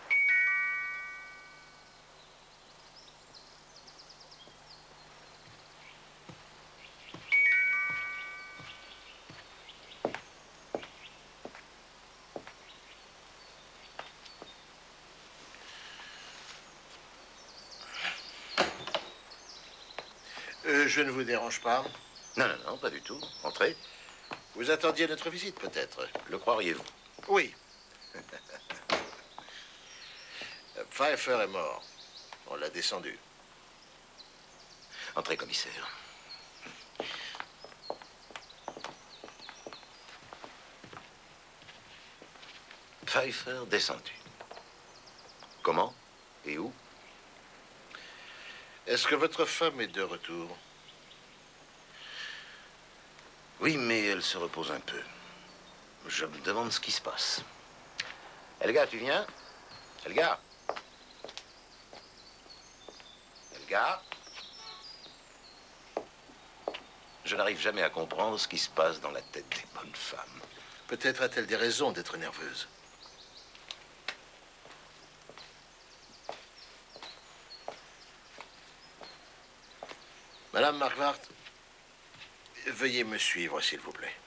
Je ne vous dérange pas? Non, non, non, pas du tout. Entrez. Vous attendiez notre visite, peut-être? Le croiriez-vous? Oui. Pfeiffer est mort. On l'a descendu. Entrez, commissaire. Pfeiffer descendu. Comment? Et où? Est-ce que votre femme est de retour? Oui, mais elle se repose un peu. Je me demande ce qui se passe. Elga, tu viens? Elga? Elga? Je n'arrive jamais à comprendre ce qui se passe dans la tête des bonnes femmes. Peut-être a-t-elle des raisons d'être nerveuse. Madame Marquardt, veuillez me suivre, s'il vous plaît.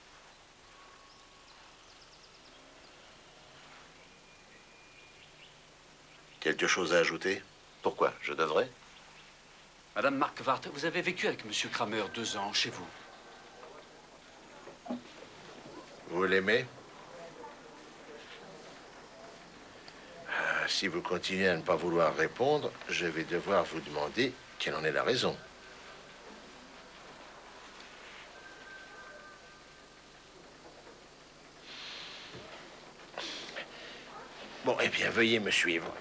Quelque chose à ajouter? Pourquoi? Je devrais? Madame Marquardt, vous avez vécu avec Monsieur Kramer 2 ans chez vous. Vous l'aimez? Si vous continuez à ne pas vouloir répondre, je vais devoir vous demander quelle en est la raison. Bon, eh bien, veuillez me suivre.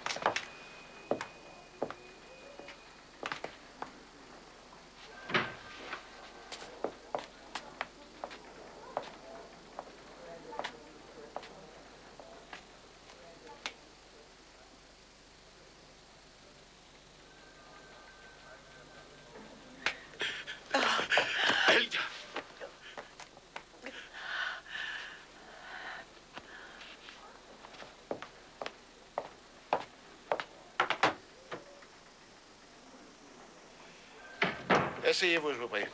Asseyez-vous, je vous prie.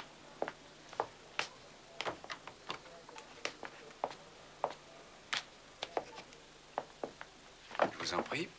Je vous en prie.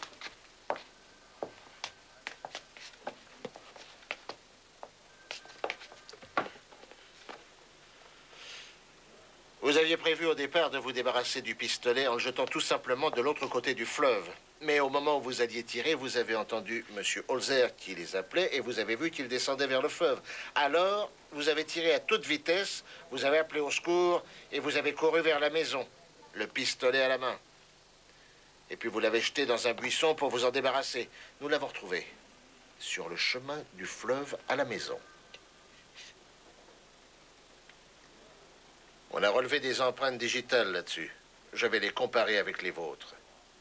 Vous aviez prévu au départ de vous débarrasser du pistolet en le jetant tout simplement de l'autre côté du fleuve. Mais au moment où vous alliez tirer, vous avez entendu M. Holzer qui les appelait et vous avez vu qu'il descendait vers le fleuve. Alors, vous avez tiré à toute vitesse, vous avez appelé au secours et vous avez couru vers la maison, le pistolet à la main. Et puis vous l'avez jeté dans un buisson pour vous en débarrasser. Nous l'avons retrouvé sur le chemin du fleuve à la maison. On a relevé des empreintes digitales là-dessus. Je vais les comparer avec les vôtres.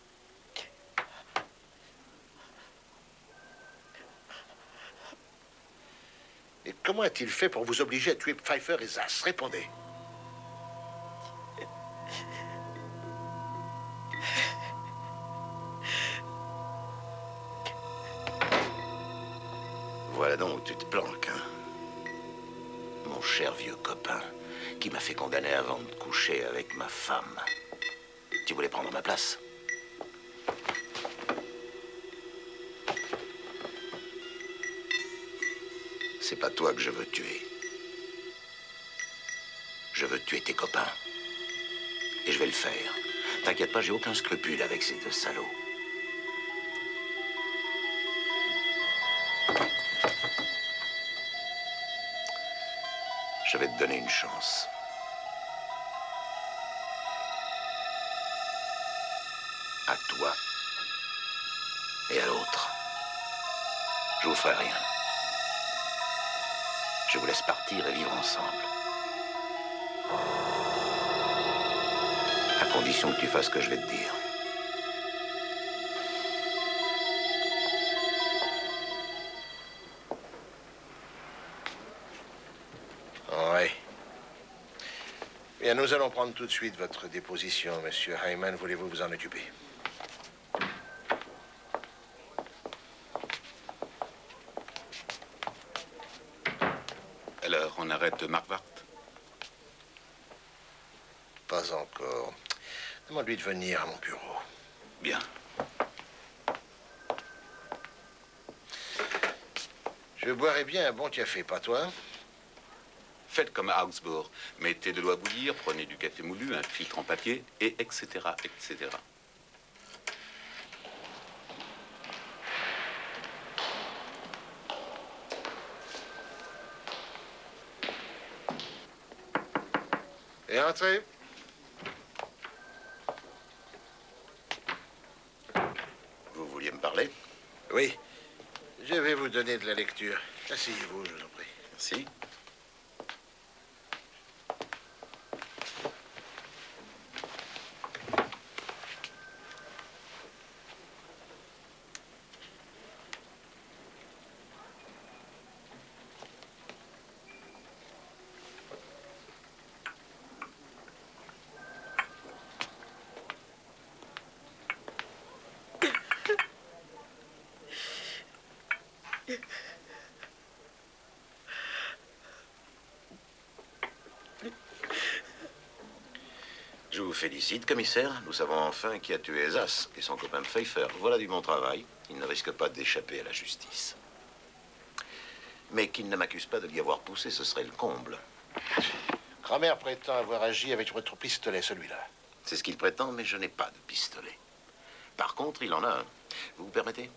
Et comment a-t-il fait pour vous obliger à tuer Pfeiffer et Zas? Répondez. Voilà donc où tu te planques, hein? Mon cher vieux copain, qui m'a fait condamner avant de coucher avec ma femme. Tu voulais prendre ma place? C'est pas toi que je veux tuer. Je veux tuer tes copains. Et je vais le faire. T'inquiète pas, j'ai aucun scrupule avec ces deux salauds. Je vais te donner une chance. À toi. Et à l'autre. Je vous ferai rien. Je vous laisse partir et vivre ensemble. À condition que tu fasses ce que je vais te dire. Oui. Bien, nous allons prendre tout de suite votre déposition, Monsieur Hyman. Voulez-vous vous en occuper? Alors, on arrête Marquardt? Pas encore. Demande-lui de venir à mon bureau. Bien. Je boirais bien un bon café, pas toi? Faites comme à Augsbourg. Mettez de l'eau à bouillir, prenez du café moulu, un filtre en papier, et etc., etc. Et entrez. Vous vouliez me parler? Oui. Je vais vous donner de la lecture. Asseyez-vous, je vous en prie. Merci. Je vous félicite, commissaire. Nous savons enfin qui a tué Zas et son copain Pfeiffer. Voilà du bon travail. Il ne risque pas d'échapper à la justice. Mais qu'il ne m'accuse pas de l'y avoir poussé, ce serait le comble. Kramer prétend avoir agi avec votre pistolet, celui-là. C'est ce qu'il prétend, mais je n'ai pas de pistolet. Par contre, il en a un. Vous me permettez?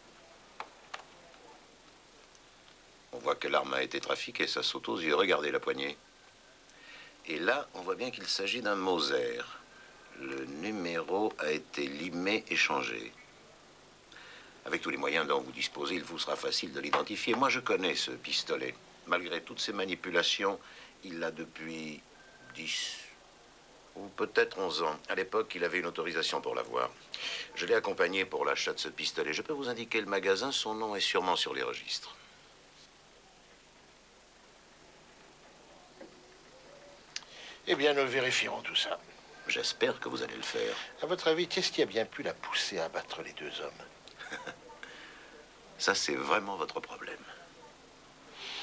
On voit que l'arme a été trafiquée, ça saute aux yeux. Regardez la poignée. Et là, on voit bien qu'il s'agit d'un Mauser. Le numéro a été limé et changé. Avec tous les moyens dont vous disposez, il vous sera facile de l'identifier. Moi, je connais ce pistolet. Malgré toutes ces manipulations, il l'a depuis 10 ou peut-être 11 ans. À l'époque, il avait une autorisation pour l'avoir. Je l'ai accompagné pour l'achat de ce pistolet. Je peux vous indiquer le magasin. Son nom est sûrement sur les registres. Eh bien, nous vérifierons tout ça. J'espère que vous allez le faire. À votre avis, qu'est-ce qui a bien pu la pousser à abattre les deux hommes? Ça, c'est vraiment votre problème.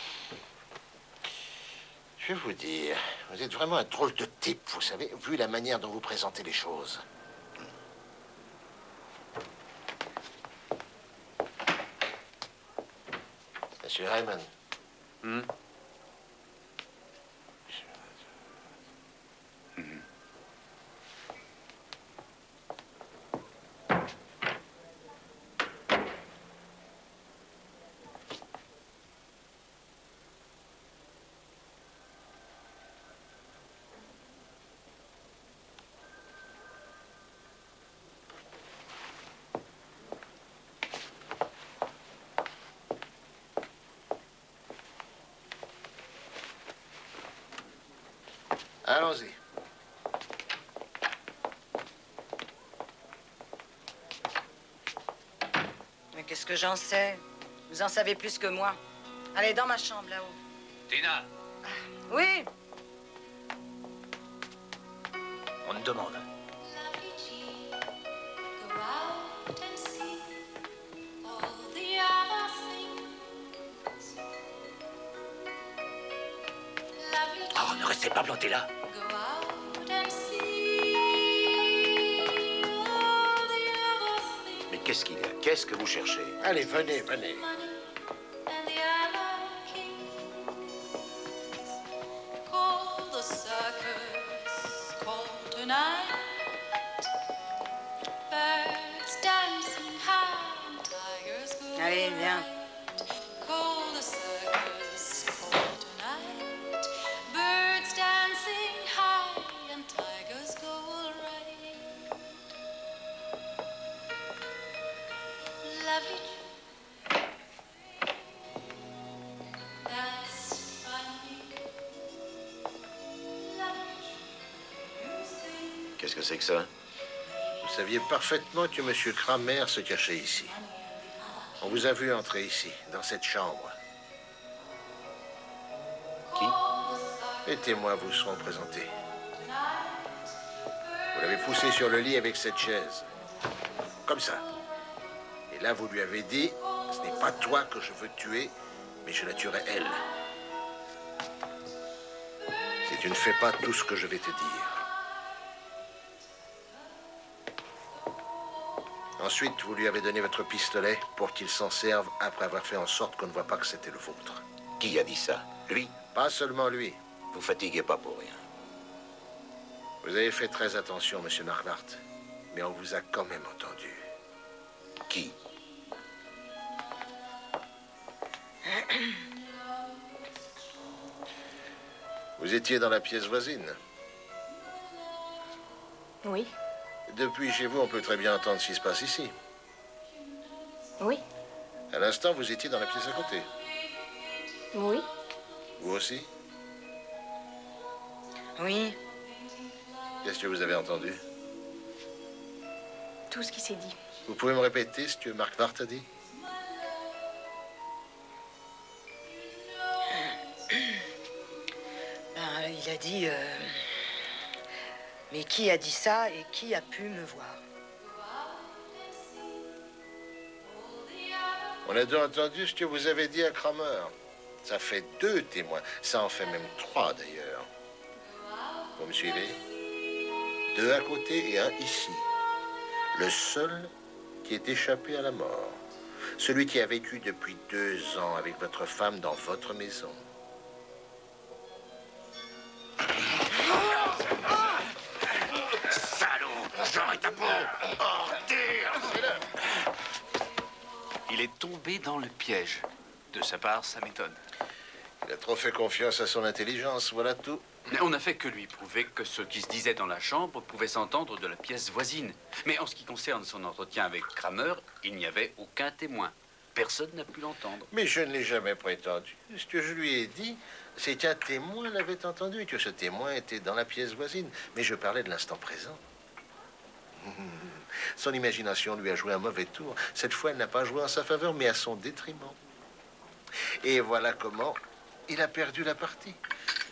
Je vais vous dire, vous êtes vraiment un drôle de type, vous savez, vu la manière dont vous présentez les choses. Monsieur Hyman. Allons-y. Mais qu'est-ce que j'en sais? Vous en savez plus que moi. Allez, dans ma chambre, là-haut. Tina, Oui? on te demande. Oh, ne restez pas planté là. Mais qu'est-ce qu'il y a? Qu'est-ce que vous cherchez? Allez, venez, venez. Allez, viens. Qu'est-ce que c'est que ça? Vous saviez parfaitement que M. Kramer se cachait ici. On vous a vu entrer ici, dans cette chambre. Qui? Les témoins vous seront présentés. Vous l'avez poussé sur le lit avec cette chaise. Comme ça. Et là, vous lui avez dit, ce n'est pas toi que je veux tuer, mais je la tuerai elle. Si tu ne fais pas tout ce que je vais te dire. Ensuite, vous lui avez donné votre pistolet pour qu'il s'en serve après avoir fait en sorte qu'on ne voit pas que c'était le vôtre. Qui a dit ça? Lui? Pas seulement lui. Vous fatiguez pas pour rien. Vous avez fait très attention, Monsieur Marquardt, mais on vous a quand même entendu. Qui? Vous étiez dans la pièce voisine. Oui. Depuis chez vous, on peut très bien entendre ce qui se passe ici. Oui. À l'instant, vous étiez dans la pièce à côté. Oui. Vous aussi? Oui. Qu'est-ce que vous avez entendu? Tout ce qui s'est dit. Vous pouvez me répéter ce que Marquardt a dit? Ben, il a dit... Mais qui a dit ça et qui a pu me voir? On a donc entendu ce que vous avez dit à Kramer. Ça fait 2 témoins. Ça en fait même 3, d'ailleurs. Vous me suivez? 2 à côté et 1 ici. Le seul qui est échappé à la mort. Celui qui a vécu depuis 2 ans avec votre femme dans votre maison. J'aurai ta peau! Ordure! Il est tombé dans le piège. De sa part, ça m'étonne. Il a trop fait confiance à son intelligence, voilà tout. Mais on n'a fait que lui prouver que ce qui se disait dans la chambre pouvait s'entendre de la pièce voisine. Mais en ce qui concerne son entretien avec Kramer, il n'y avait aucun témoin. Personne n'a pu l'entendre. Mais je ne l'ai jamais prétendu. Ce que je lui ai dit, c'est qu'un témoin l'avait entendu et que ce témoin était dans la pièce voisine. Mais je parlais de l'instant présent. Son imagination lui a joué un mauvais tour. Cette fois, elle n'a pas joué en sa faveur, mais à son détriment. Et voilà comment il a perdu la partie.